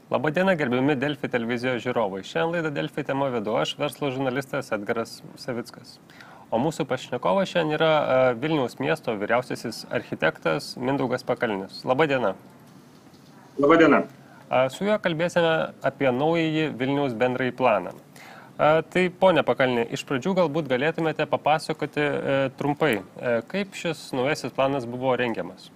Labadiena, gerbiami Delfi televizijos žiūrovai. Šiandien laidą Delfi tema vedu aš, verslo žurnalistas Edgaras Savickas. O mūsų pašnekovas šiandien yra Vilniaus miesto vyriausiasis architektas Mindaugas Pakalnis. Labadiena. Labadiena. Su juo kalbėsime apie naująjį Vilniaus bendrąjį planą. Tai, ponia Pakalni, iš pradžių galbūt galėtumėte papasakoti trumpai, kaip šis naujasis planas buvo rengiamas.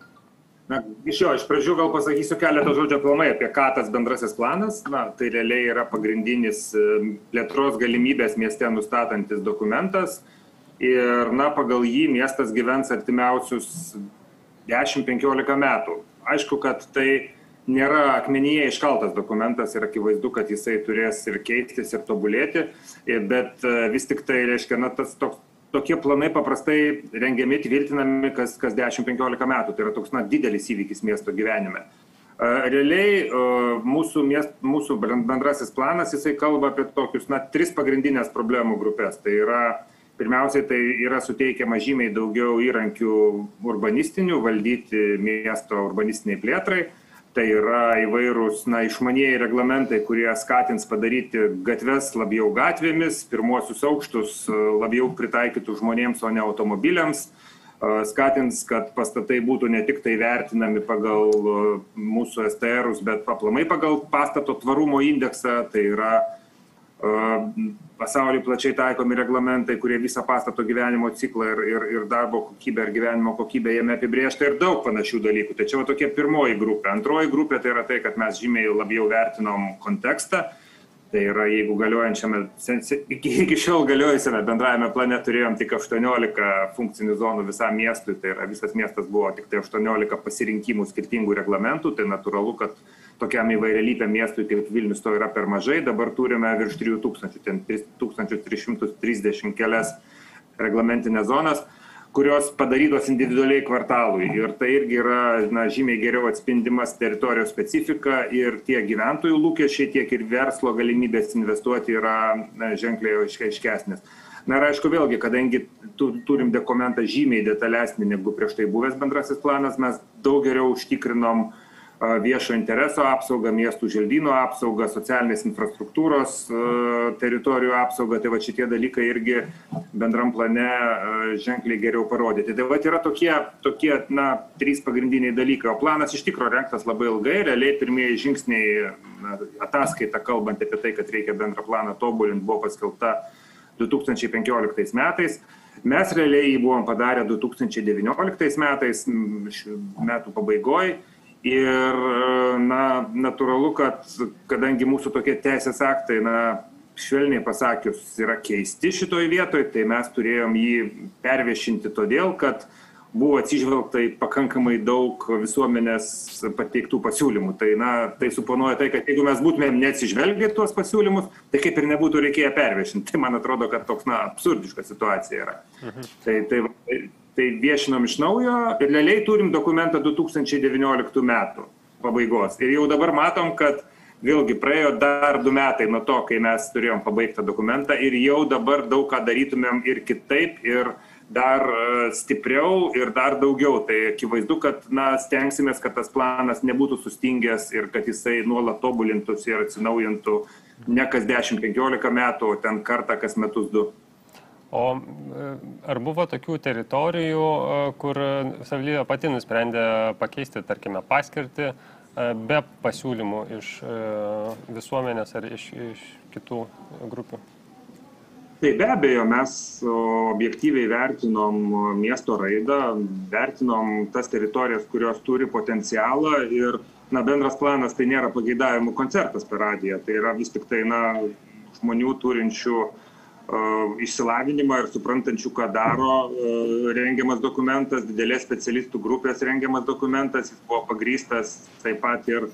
Iš pradžių gal pasakysiu keletą žodžių aplamai apie ką tas bendrasis planas. Tai realiai yra pagrindinis plėtros galimybės mieste nustatantis dokumentas. Ir pagal jį miestas gyvens artimiausius 10-15 metų. Aišku, kad tai nėra akmenyje iškaltas dokumentas ir akivaizdu, kad jisai turės ir keistis, ir tobulėti. Bet vis tik tai reiškia, tokie planai paprastai rengiami, tvirtinami kas 10-15 metų. Tai yra toks didelis įvykis miesto gyvenime. Realiai mūsų bendrasis planas, jisai kalba apie tokius 3 pagrindinės problemų grupės. Tai yra, pirmiausiai, tai yra suteikiama žymiai daugiau įrankių urbanistinių valdyti miesto urbanistiniai plėtrai. Tai yra įvairūs išmanieji reglamentai, kurie skatins padaryti gatves labiau gatvėmis, pirmuosius aukštus labiau pritaikytų žmonėms, o ne automobiliams. Skatins, kad pastatai būtų ne tik tai vertinami pagal mūsų STR-us, bet aplamai pagal pastato tvarumo indeksą. Tai yra pasaulyje plačiai taikomi reglamentai, kurie visą pastato gyvenimo ciklą ir darbo kokybę ir gyvenimo kokybę jame apibrėžta ir daug panašių dalykų. Tai čia tokia pirmoji grupė. Antroji grupė tai yra tai, kad mes žymiai labiau vertinom kontekstą. Tai yra, jeigu iki šiol galiojusiame bendrajame plane turėjom tik 18 funkcinių zonų visam miestui, tai yra visas miestas buvo tik tai 18 pasirinkimų skirtingų reglamentų, tai natūralu, kad tokiam įvairialypiam miestui kaip Vilnius to yra per mažai, dabar turime virš 3000, ten 3330 kelias reglamentinės zonas, kurios padarytos individualiai kvartalui. Ir tai irgi yra žymiai geriau atspindimas teritorijos specifika ir tiek gyventojų lūkesčiai, tiek ir verslo galimybės investuoti yra ženkliai aiškesnės. Ir aišku, vėlgi, kadangi turim dokumentą žymiai detalesnį negu prieš tai buvęs bendrasis planas, mes daug geriau užtikrinom viešo intereso apsaugą, miestų želdynų apsaugą, socialinės infrastruktūros teritorijų apsaugą. Tai šitie dalykai irgi bendram plane ženkliai geriau parodyti. Tai yra tokie 3 pagrindiniai dalykai. O planas iš tikrųjų rengtas labai ilgai. Realiai pirmieji žingsniai ataskaita, kalbant apie tai, kad reikia bendrą planą tobulinti, buvo paskelbta 2015 metais. Mes realiai jį buvom padarę 2019 metais, metų pabaigoje. Ir natūralu, kad kadangi mūsų tokie teisės aktai, švelniai pasakius, yra keisti šitoj vietoj, tai mes turėjom jį perviešinti todėl, kad buvo atsižvelgta į pakankamai daug visuomenės pateiktų pasiūlymų. Tai suponuoja tai, kad jeigu mes būtumėm neatsižvelgę tuos pasiūlymus, tai kaip ir nebūtų reikėję perviešinti. Tai man atrodo, kad toks absurdiška situacija yra. Tai viešinom iš naujo ir realiai turim dokumentą 2019 metų pabaigos. Ir jau dabar matom, kad vėlgi praėjo dar 2 metai nuo to, kai mes turėjom pabaigtą dokumentą ir jau dabar daug ką darytumėm ir kitaip, ir dar stipriau, ir dar daugiau. Tai akivaizdu, kad stengsimės, kad tas planas nebūtų sustingęs ir kad jisai nuolat tobulintųsi ir atsinaujintų ne kas 10-15 metų, o ten kartą kas metus 2. O ar buvo tokių teritorijų, kur savivaldybė pati nusprendė pakeisti, tarkime, paskirtį be pasiūlymų iš visuomenės ar iš kitų grupių? Tai be abejo, mes objektyviai vertinom miesto raidą, vertinom tas teritorijas, kurios turi potencialą ir bendras planas tai nėra pageidavimų koncertas per radiją. Tai yra vis tik tai žmonių turinčių išsilavinimą ir suprantančių, ką daro rengiamas dokumentas, didelės specialistų grupės rengiamas dokumentas. Jis buvo pagrįstas taip pat ir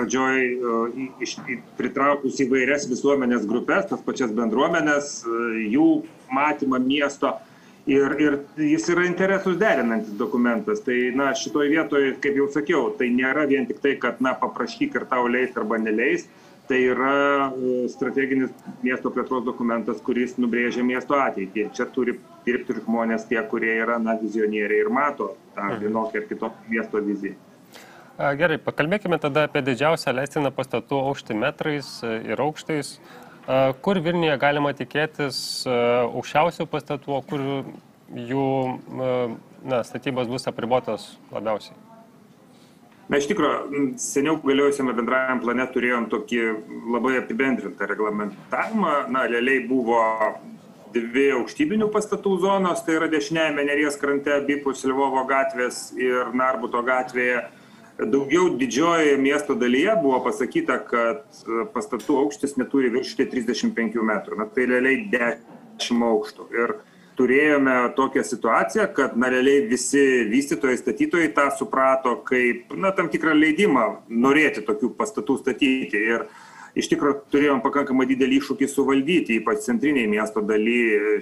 pradžioj pritraukus įvairias visuomenės grupės, tas pačias bendruomenės, jų matymą miesto. Ir jis yra interesus derinantis dokumentas. Tai šitoj vietoj, kaip jau sakiau, tai nėra vien tik tai, kad paprašyk ir tau leis arba neleis. Tai yra strateginis miesto plėtros dokumentas, kuris nubrėžia miesto ateitį. Čia turi dirbti žmonės tie, kurie yra vizionieriai ir mato tą vienokią ar kitokią miesto viziją. Gerai, pakalbėkime tada apie didžiausią leistiną pastatų aukštį metrais ir aukštais. Kur Vilniuje galima tikėtis aukščiausių pastatų, o kur jų statybos bus apribotos labiausiai? Na, iš tikrųjų, seniau galiojusiame bendrajam plane turėjom tokį labai apibendrintą reglamentavimą. Na, realiai buvo dvi aukštybinių pastatų zonos, tai yra dešiniajame Neries krante abipus Lvovo gatvės ir Narbuto gatvėje. Daugiau didžiojoje miesto dalyje buvo pasakyta, kad pastatų aukštis neturi viršyti 35 metrų. Na, tai realiai 10 aukštų. Ir turėjome tokią situaciją, kad realiai visi vystytojai, statytojai tą suprato kaip tam tikrą leidimą norėti tokių pastatų statyti. Ir iš tikrųjų turėjom pakankamai didelį iššūkį suvaldyti, ypač centriniai miesto daly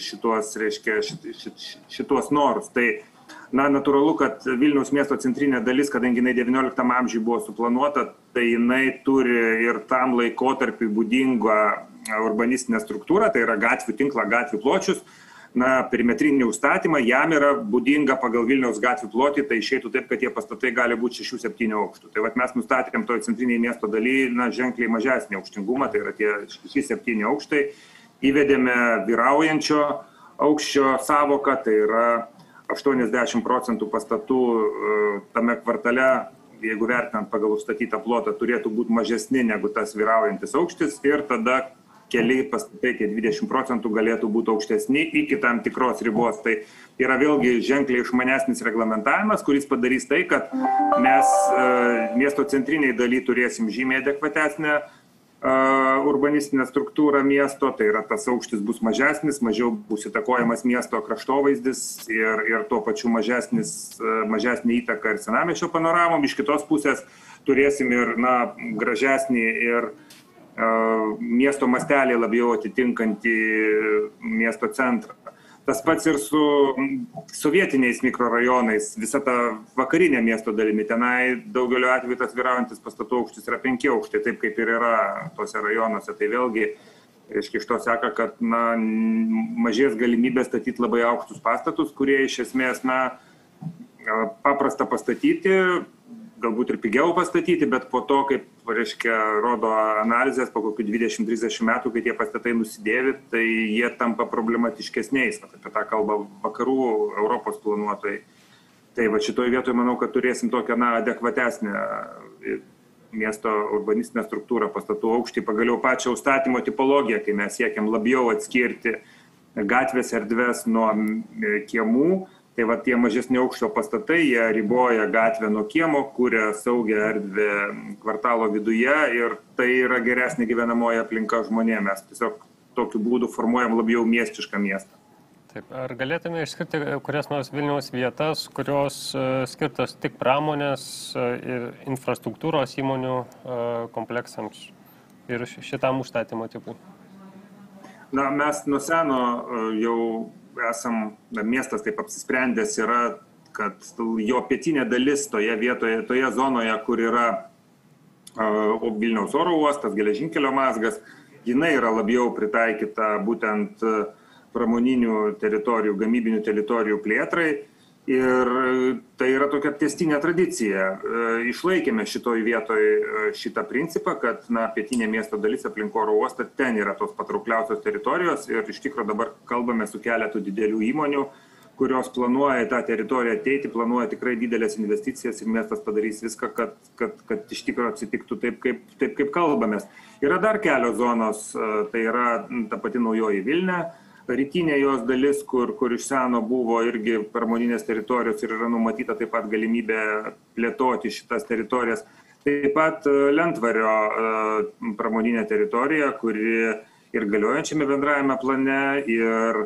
šitos norus. Tai natūralu, kad Vilniaus miesto centrinė dalis, kadangi jinai 19 amžiuje buvo suplanuota, tai jinai turi ir tam laikotarpiui būdingą urbanistinę struktūrą, tai yra gatvių tinklą, gatvių pločius, perimetrinį užstatymą, jam yra būdinga pagal Vilniaus gatvių plotį, tai išeitų taip, kad tie pastatai gali būti 6-7 aukštų. Tai mes nustatėm toje centrinėje miesto daly ženkliai mažesnį aukštingumą, tai yra tie 6-7 aukštai. Įvedėme vyraujančio aukščio savoką, tai yra 80% pastatų tame kvartale, jeigu vertinant pagal užstatytą plotą, turėtų būti mažesni negu tas vyraujantis aukštis ir tada keli pastatai, tie 20% galėtų būti aukštesni iki tam tikros ribos. Tai yra vėlgi ženkliai išmanesnis reglamentavimas, kuris padarys tai, kad mes miesto centriniai daly turėsim žymiai adekvatesnę urbanistinę struktūrą miesto, tai yra tas aukštis bus mažesnis, mažiau bus įtakojamas miesto kraštovaizdis ir tuo pačiu mažesnė įtaka ir senamiesčio panoramom. Iš kitos pusės turėsim ir gražesnį ir miesto mastelį labiau atitinkantį miesto centrą. Tas pats ir su sovietiniais mikrorajonais, visa ta vakarinė miesto dalimi. Tenai daugeliu atveju tas vyraujantis pastatų aukštis yra 5 aukštai, taip kaip ir yra tose rajonuose. Tai vėlgi, iš to seka, kad mažės galimybė statyti labai aukštus pastatus, kurie iš esmės paprasta pastatyti, galbūt ir pigiau pastatyti, bet po to, kaip rodo analizės, po kokių 20-30 metų, kai tie pastatai nusidėvi, tai jie tampa problematiškesniais. Apie tą kalbą vakarų Europos planuotojai. Tai šitoje vietoje manau, kad turėsim tokią adekvatesnę miesto urbanistinę struktūrą, pastatų aukštį, pagaliau pačią užstatymo tipologiją, kai mes siekiam labiau atskirti gatvės erdves nuo kiemų. Tai tie mažesni aukščio pastatai, jie riboja gatvę nuo kiemo, kuria saugią erdvę kvartalo viduje ir tai yra geresnė gyvenamoji aplinka žmonėms. Mes tiesiog tokiu būdu formuojam labiau miestišką miestą. Taip, ar galėtume išskirti kurias nors Vilniaus vietas, kurios skirtos tik pramonės ir infrastruktūros įmonių kompleksams ir šitam užstatymo tipui? Mes nuo seno jau esam, miestas taip apsisprendęs yra, kad jo pietinė dalis toje vietoje, toje zonoje, kur yra Vilniaus oro uostas, geležinkelio mazgas, jinai yra labiau pritaikyta būtent pramoninių teritorijų, gamybinių teritorijų plėtrai. Ir tai yra tokia tęstinė tradicija. Išlaikėme šitoj vietoj šitą principą, kad pietinė miesto dalis aplink oro uostą, ten yra tos patraukliausios teritorijos ir iš tikrųjų dabar kalbame su keletu didelių įmonių, kurios planuoja tą teritoriją ateiti, planuoja tikrai didelės investicijas ir miestas padarys viską, kad iš tikrųjų atsitiktų taip, kaip kalbamės. Yra dar kelios zonos, tai yra ta pati Naujoji Vilnia, rytinė jos dalis, kur iš seno buvo irgi pramoninės teritorijos ir yra numatyta taip pat galimybė plėtoti šitas teritorijas. Taip pat Lentvario pramoninė teritorija, kuri ir galiojančiame bendrajame plane, ir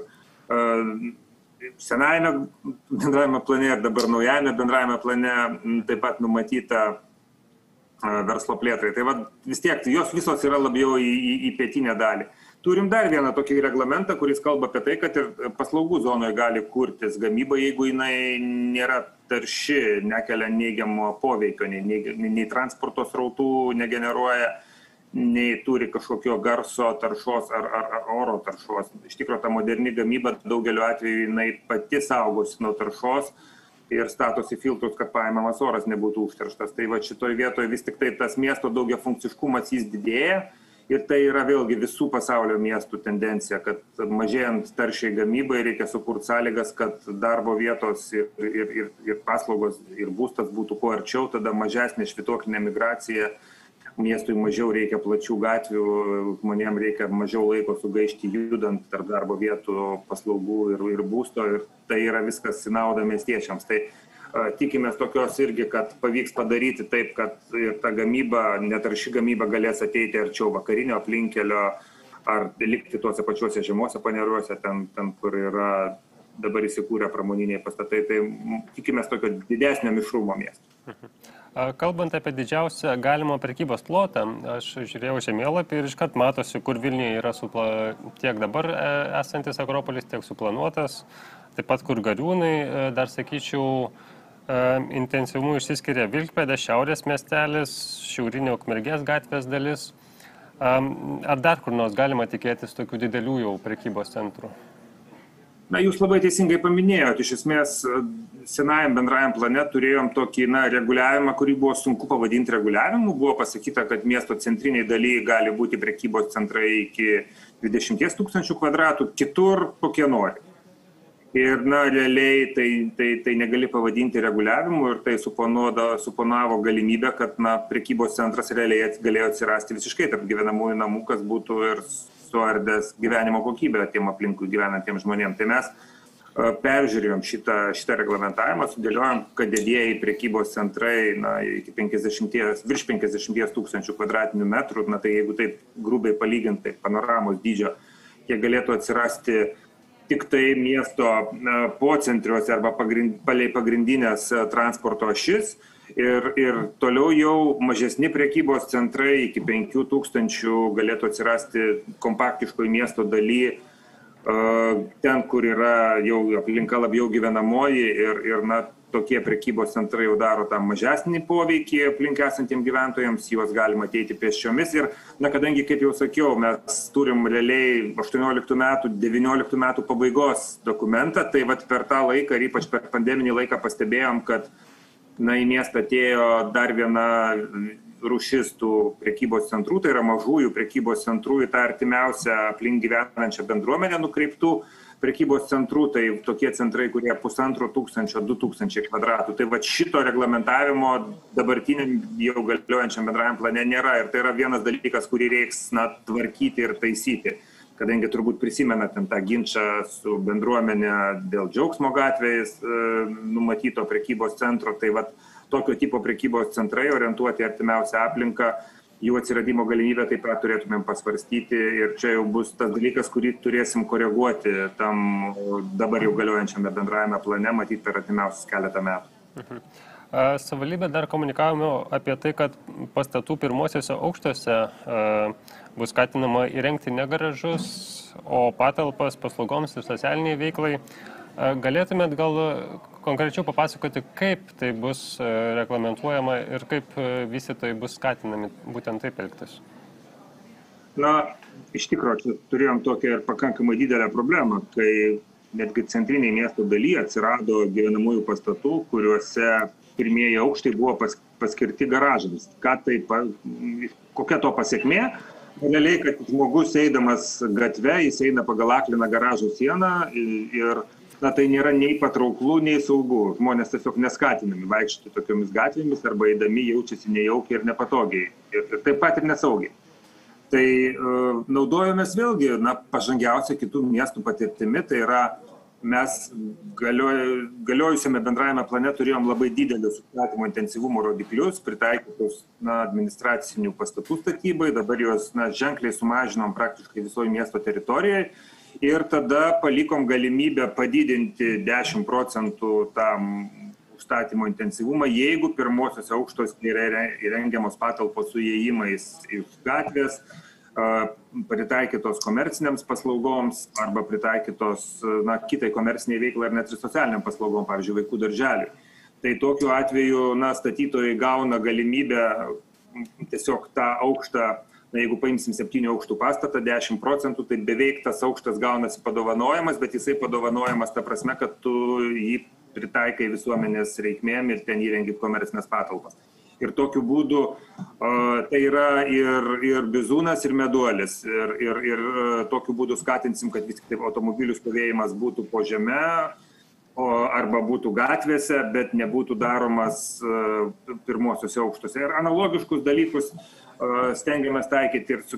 senajame bendrajame plane, ir dabar naujame bendrajame plane taip pat numatyta verslo plėtrai. Tai vis tiek jos visos yra labiau į pietinę dalį. Turim dar vieną tokį reglamentą, kuris kalba apie tai, kad ir paslaugų zonoje gali kurtis gamyba, jeigu jinai nėra tarši, nekelia neigiamo poveikio, nei transporto srautų negeneruoja, nei turi kažkokio garso taršos ar oro taršos. Iš tikrųjų, ta moderni gamyba daugeliu atveju jinai pati saugosi nuo taršos ir statosi filtrus, kad paimamas oras nebūtų užterštas. Tai va šitoj vietoje vis tik tai tas miesto daugiafunkciškumas jis didėja ir tai yra vėlgi visų pasaulio miestų tendencija, kad mažėjant taršiai gamybai reikia sukurti sąlygas, kad darbo vietos ir paslaugos ir būstas būtų kuo arčiau, tada mažesnė švytuoklinė migracija, miestui mažiau reikia plačių gatvių, žmonėms reikia mažiau laiko sugaišti judant tarp darbo vietų, paslaugų ir būsto ir tai yra viskas į naudą miestiečiams. Tai tikimės tokios irgi, kad pavyks padaryti taip, kad ir ta gamyba, netarši gamyba galės ateiti arčiau vakarinio aplinkelio ar likti tuose pačiuose žemuose paneriuose, ten kur yra dabar įsikūrę pramoniniai pastatai. Tai tikimės tokio didesnio mišrumo miestų. Kalbant apie didžiausią galimo prekybos plotą, aš žiūrėjau žemėlapį ir iškart matosi, kur Vilniuje yra tiek dabar esantis Akropolis, tiek suplanuotas, taip pat kur Gariūnai, dar sakyčiau, intensyvumu išsiskiria Vilkpėdė, šiaurės miestelis, šiaurinio Ukmergės gatvės dalis. Ar dar kur nors galima tikėtis tokių didelių jau prekybos centrų? Na, jūs labai teisingai paminėjot, iš esmės senajam bendrajam plane turėjom tokį reguliavimą, kurį buvo sunku pavadinti reguliavimu. Buvo pasakyta, kad miesto centriniai dalyje gali būti prekybos centrai iki 20 000 kvadratų, kitur kokie nori. Ir realiai tai negali pavadinti reguliavimu ir tai suponavo galimybę, kad prekybos centras realiai galėjo atsirasti visiškai tarp gyvenamųjų namų, kas būtų ir suardęs gyvenimo kokybę tiem aplinkui gyvenantiems žmonėms. Tai mes peržiūrėjom šitą reglamentavimą, sudėliojom, kad didieji prekybos centrai iki virš 50 000 kvadratinių metrų, tai jeigu taip grubiai palyginti panoramos dydžio, jie galėtų atsirasti tik tai miesto pocentriuose arba palei pagrindinės transporto ašis. Ir toliau jau mažesni prekybos centrai iki 5 000 galėtų atsirasti kompaktiškoje miesto daly, ten, kur yra jau aplinka labiau gyvenamoji ir tokie prekybos centrai jau daro tą mažesnį poveikį aplink esantiems gyventojams, juos galima ateiti pėsčiomis. Ir kadangi, kaip jau sakiau, mes turim realiai 18 metų, 19 metų pabaigos dokumentą, tai per tą laiką ir ypač per pandeminį laiką pastebėjom, kad į miestą atėjo dar viena rūšis tų prekybos centrų, tai yra mažųjų prekybos centrų į tą artimiausią aplink gyvenančią bendruomenę nukreiptų prekybos centrų, tai tokie centrai, kurie 1500–2000 kvadratų. Tai šito reglamentavimo dabartiniam jau galiojančiam bendrajam plane nėra ir tai yra vienas dalykas, kurį reiks tvarkyti ir taisyti. Kadangi turbūt prisimenat tą ginčą su bendruomenė dėl Džiaugsmo gatvės numatyto prekybos centro, tai tokio tipo prekybos centrai orientuoti artimiausią aplinką, jų atsiradimo galimybę taip pat turėtumėm pasvarstyti ir čia jau bus tas dalykas, kurį turėsim koreguoti tam dabar jau galiojančiame bendrajame plane, matyti per artimiausius keletą metų. Savivaldybė dar komunikavome apie tai, kad pastatų pirmosiuose aukštuose bus skatinama įrengti ne garažus, o patalpas paslaugoms ir socialiniai veiklai. Galėtumėt gal konkrečiau papasakoti, kaip tai bus reglamentuojama ir kaip vystytojai bus skatinami būtent taip elgtis? Iš tikrųjų, turėjom tokią ir pakankamai didelę problemą, kai netgi centriniai miesto dalyje atsirado gyvenamųjų pastatų, kuriuose pirmieji aukštai buvo paskirti garažams. Kokia to pasiekmė? Realiai, kad žmogus eidamas gatve, jis eina pagal akliną garažo sieną ir tai nėra nei patrauklu, nei saugu. Žmonės tiesiog neskatinami vaikščioti tokiomis gatvėmis arba eidami jaučiasi nejaukiai ir nepatogiai. Ir taip pat ir nesaugiai. Tai naudojomės vėlgi pažangiausia kitų miestų patirtimi, tai yra mes galiojusiame bendrajame plane turėjom labai didelius užstatymo intensyvumo rodiklius, pritaikytus administracinių pastatų statybai, dabar juos ženkliai sumažinom praktiškai visoje miesto teritorijoje ir tada palikom galimybę padidinti 10% tam užstatymo intensyvumą, jeigu pirmosiuose aukštuose yra įrengiamos patalpos su įėjimais iš gatvės, pritaikytos komerciniams paslaugoms arba pritaikytos kitai komerciniai veiklai ir net ir socialiniam paslaugom, pavyzdžiui, vaikų darželiui. Tai tokiu atveju statytojai gauna galimybę tiesiog tą aukštą, jeigu paimsim 7 aukštų pastatą, 10%, tai beveik tas aukštas gaunasi padovanojamas, bet jisai padovanojamas ta prasme, kad tu jį pritaikai visuomenės reikmėm ir ten įrengi komercinės patalpas. Ir tokiu būdu tai yra ir bizūnas, ir meduolis. Ir tokiu būdu skatinsim, kad vis tik automobilių stovėjimas būtų po žeme arba būtų gatvėse, bet nebūtų daromas pirmosiuose aukštuose. Ir analogiškus dalykus stengiamės taikyti ir su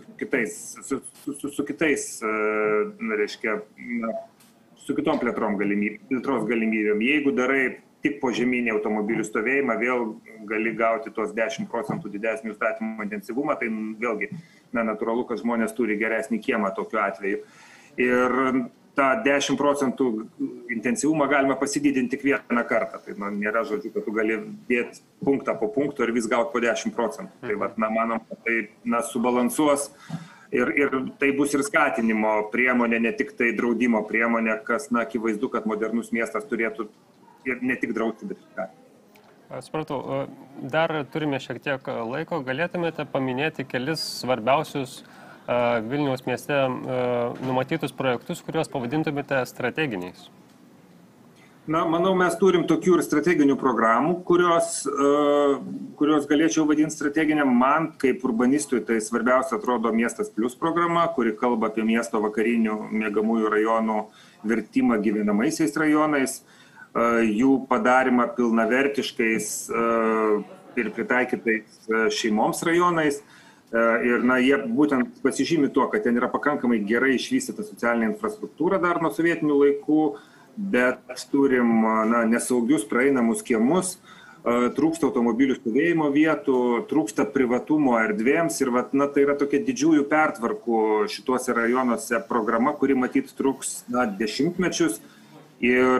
kitais, reiškia, su kitom plėtros galimybėm. Jeigu darai tik požeminį automobilių stovėjimą, vėl gali gauti tos 10% didesnį statymo intensyvumą, tai vėlgi natūralu, kad žmonės turi geresnį kiemą tokiu atveju. Ir tą 10% intensyvumą galima pasididinti tik vieną kartą. Tai nėra žodžiu, kad tu gali dėti punktą po punkto ir vis gauti po 10%. Tai manom, kad tai subalansuos ir tai bus ir skatinimo priemonė, ne tik tai draudimo priemonė, kas akivaizdu, kad modernus miestas turėtų ir ne tik drausti, bet ir skatinti. Supratau, dar turime šiek tiek laiko, galėtumėte paminėti kelis svarbiausius Vilniaus mieste numatytus projektus, kuriuos pavadintumėte strateginiais? Manau, mes turim tokių ir strateginių programų, kurios galėčiau vadinti strateginiam. Man, kaip urbanistui, tai svarbiausia atrodo Miestas Plus programa, kuri kalba apie miesto vakarinių miegamųjų rajonų virtimą gyvenamaisiais rajonais, jų padarimą pilnavertiškais ir pritaikytais šeimoms rajonais. Ir jie būtent pasižymi tuo, kad ten yra pakankamai gerai išvystyta socialinė infrastruktūra dar nuo sovietinių laikų, bet turim nesaugius praeinamus kiemus, trūksta automobilių stovėjimo vietų, trūksta privatumo erdvėms ir tai yra tokia didžiųjų pertvarkų šituose rajonuose programa, kuri matyt truks dešimtmečius. Ir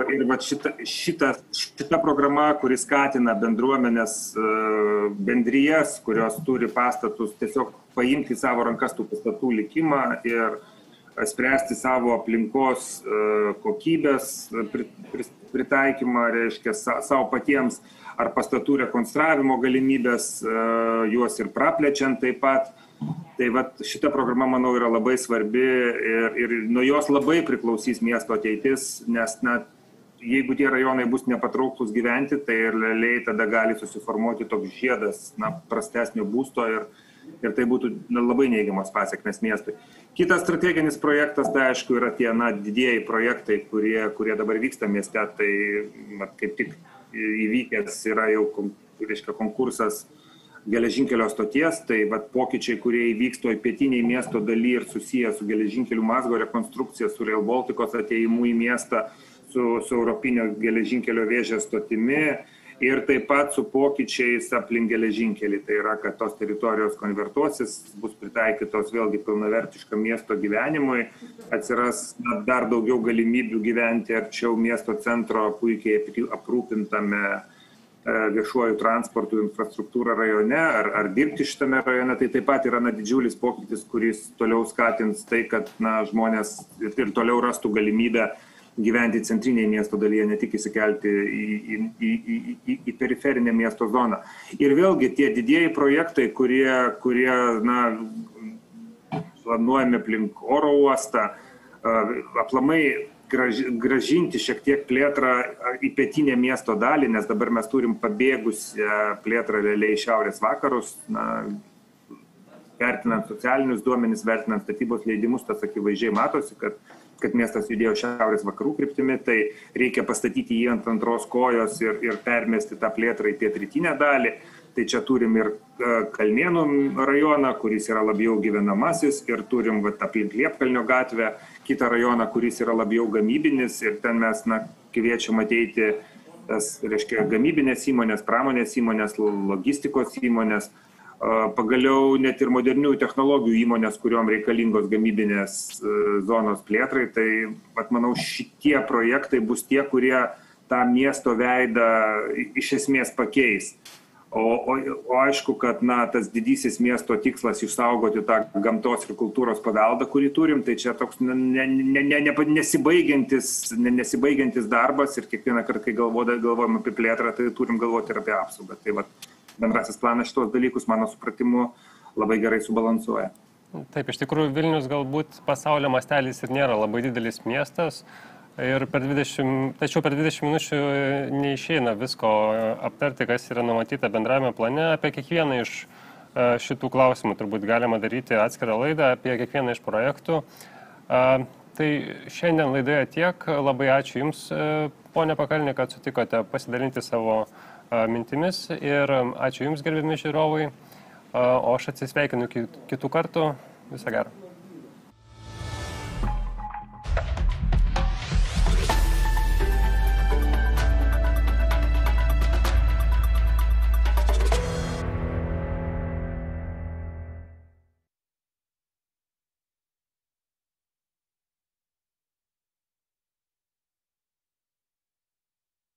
šita programa, kuri skatina bendruomenės, bendrijas, kurios turi pastatus, tiesiog paimti savo rankas tų pastatų likimą ir spręsti savo aplinkos kokybės pritaikymą, reiškia savo patiems, ar pastatų rekonstravimo galimybės, juos ir praplečiant taip pat. Tai šita programa, manau, yra labai svarbi ir nuo jos labai priklausys miesto ateitis, nes jeigu tie rajonai bus nepatrauklus gyventi, tai realiai tada gali susiformuoti toks žiedas prastesnio būsto ir tai būtų labai neigiamas pasekmės miestui. Kitas strateginis projektas, tai aišku, yra tie didieji projektai, kurie dabar vyksta mieste, tai kaip tik įvykęs yra jau konkursas geležinkelio stoties, tai pokyčiai, kurie įvyks toj pietiniai miesto daly ir susiję su geležinkelių mazgo rekonstrukcija, su Rail Balticos atėjimu į miestą, su Europinio geležinkelio vėžės stotimi ir taip pat su pokyčiais aplink geležinkelį. Tai yra, kad tos teritorijos konvertuosis, bus pritaikytos vėlgi pilnavertiškam miesto gyvenimui, atsiras dar daugiau galimybių gyventi arčiau miesto centro, puikiai aprūpintame viešuoju transportu infrastruktūrą rajone ar dirbti šitame rajone, tai taip pat yra didžiulis pokytis, kuris toliau skatins tai, kad žmonės ir toliau rastų galimybę gyventi centrinėje miesto dalyje, ne tik įsikelti į periferinę miesto zoną. Ir vėlgi tie didieji projektai, kurie planuojami aplink oro uostą, aplamai gražinti šiek tiek plėtrą į pietinę miesto dalį, nes dabar mes turim pabėgusią plėtrą realiai į šiaurės vakarus, vertinant socialinius duomenis, vertinant statybos leidimus, tas akivaizdžiai matosi, kad miestas judėjo šiaurės vakarų kryptimi, tai reikia pastatyti jį ant antros kojos ir permesti tą plėtrą į pietrytinę dalį. Tai čia turim ir Kalnėnų rajoną, kuris yra labiau gyvenamasis, ir turim aplink Liepkalnio gatvę kitą rajoną, kuris yra labiau gamybinis, ir ten mes kviečiam ateiti tas, reiškia, gamybinės įmonės, pramonės įmonės, logistikos įmonės, pagaliau net ir modernių technologijų įmonės, kuriuom reikalingos gamybinės zonos plėtrai. Tai, manau, šitie projektai bus tie, kurie tą miesto veidą iš esmės pakeis. O aišku, kad tas didysis miesto tikslas išsaugoti tą gamtos ir kultūros paveldą, kurį turim, tai čia toks nesibaigiantis darbas, ir kiekvieną kartą, kai galvojam apie plėtrą, tai turim galvoti ir apie apsaugą. Tai bendrasis planas šitos dalykus, mano supratimu, labai gerai subalansuoja. Taip, iš tikrųjų Vilnius galbūt pasaulio mastelis ir nėra labai didelis miestas, Tačiau per 20 minučių neišeina visko aptarti, kas yra numatyta bendrame plane. Apie kiekvieną iš šitų klausimų turbūt galima daryti atskirą laidą apie kiekvieną iš projektų. Tai šiandien laidoje tiek. Labai ačiū Jums, ponia Pakalnė, kad sutikote pasidalinti savo mintimis ir ačiū Jums, gerbiami žiūrovai. O aš atsisveikinu kitų kartų. Visą gerą.